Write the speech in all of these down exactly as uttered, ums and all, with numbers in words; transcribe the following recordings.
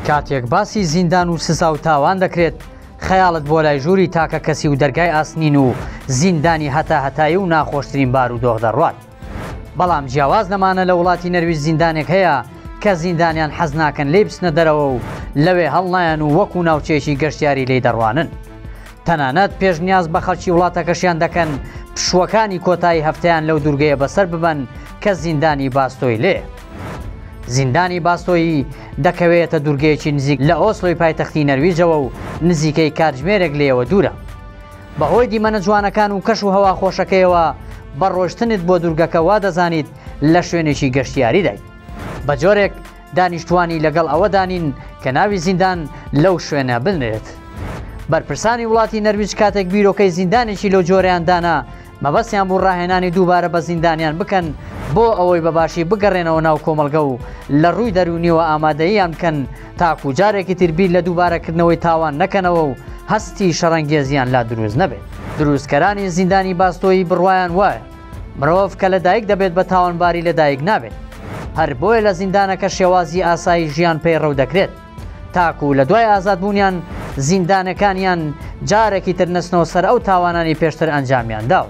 کاتێک باسی زیندان و سزا و تاوان دەکرێت خەیاڵت بۆ لای ژووری تاکە کەسی و دەرگای ئاسنین و زیندانی هەتا هەتایی و ناخۆشترین بار و دۆخ دەڕوات. بەڵام جیاواز نەمانە لە وڵاتی نەرویج زیندانێک هەیە کە زیندانیان حەز ناکەن لێ بچنە دەرەوە و لەوێ هەڵنایەن و وەکو ناوچێکی گەشتیاری لێی دەڕوانن. تەنانەت پێشنیاز بە خەڵکی وڵاتەکەشیان دەکەن پشوەکانی کۆتایی هەفتەیان لەو دوورگەیە بەسەر ببەن کە زیندانی باستۆی لێ. زیندانی باستۆیی دەکەوێتە دوورگەیەکی نزیک لە ئۆسلۆی پایتەختی نەرویجەوە و نزیکەی کاتژمێرێک لێەوە دوورە. بەهۆی دیمەنە جوانەکان و کەش و هەوا خۆشەکەیەوە بە ڕۆشتنت بۆ دوورگەکە وا دەزانیت لە شوێنێکی گەشتیاری دای. بە جۆرێک دانیشتوانی لەگەڵ ئەوە دانین کە ناوی زیندان لەو شوێنە بنرێت. بەرپرسانی وڵاتی نەرویج کاتێک بیرۆکەی زیندانێکی لەو جۆرەیان دانا مەبەستیان بوو ڕاهێنانی دووبارە بە زیندانیان بکەن بۆ ئەوەی بەباشی بگەڕێنەوە ناو کۆمەلگە و لە ڕووی دەرونیەوە ئامادەییان بکەن تاکو جارێکی تربیر لە دووبارەکردنەوەی تاوان نەکەنەوە و هەستی شەڕەنگێزیان لا دروست نەبێت. دروستکەرانی زیندانی باستۆیی بڕوایان وایە مرۆڤ کە لەدایک دەبێت بە تاوانباری لەدایک نابێت. هەر بۆیە لە زیندانەکە شێوازی ئاسایی ژیان پێی ڕەو دەکرێت تاکو لە دوای ئازادبوونیان زیندانەکانیان جارێکی تر نستنەوە سەر ئەو تاوانانی پێشتر ئەنجامیان داو.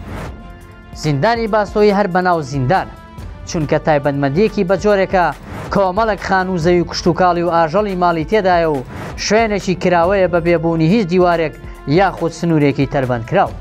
زیندانی باستۆیی هەر بەناو زیندانە چونکە تایبەتمەندیەکی بە جۆرێکە کۆمەڵک خان و زەوی و کشتتوکاڵی و ئاژەڵی ماڵی تێدایە و شوێنێکی کراوەیە بە بێبوونی هیچ دیوارێک یاخود سنوورێکی تەربەند کراوە.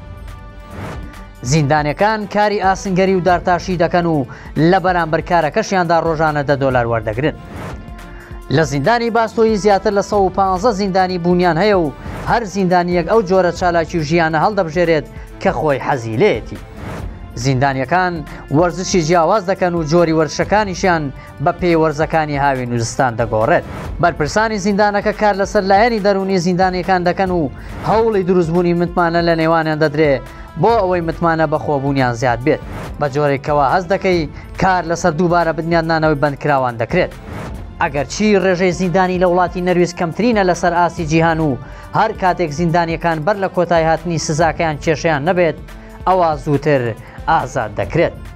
زیندانەکان کاری ئاسنگەری و دارتاشی دەکەن و لە بەرامبەر کارەکەشیاندا ڕۆژانە دە دۆلار وەردەگرن. لە زیندانی باستۆیی زیاتر لە سەد و پانزە زیندانی بوونیان هەیە و هەر زیندانیەک ئەو جۆرە چالاکی و ژیانە هەڵدەبژێرێت کە خۆی حەزی لێتی. زیندانیەکان وەرزشی جیاواز دەکەن و جۆری وەرزشەکانیشیان بە پێی وەرزەکانی هاوی نووزستان دەگۆڕێت. بەرپرسانی زیندانەکە کار لەسەر لایەنی دەرونی زیندانیەکان دەکەن و هەوڵی دروستبوونی متمانە لە نێوانیان دەدرێت بۆ ئەوەی متمانە بەخۆبوونیان زیاد بێت بە جۆرێکەوە هەست دەکەی کار لەسەر دووبارە بنیادنانەوەی بەندکراوان دەکرێت. ئەگەر چی ڕێژەی زیندانی لە وڵاتی نەرویج کەمترینە لەسەر ئاسی جیهان و هەر کاتێک زیندانیەکان بەر لە کۆتای هاتنی سزاکەیان کێشەیان نەبێت ئەوە زووتر ئازاد دەکرێت.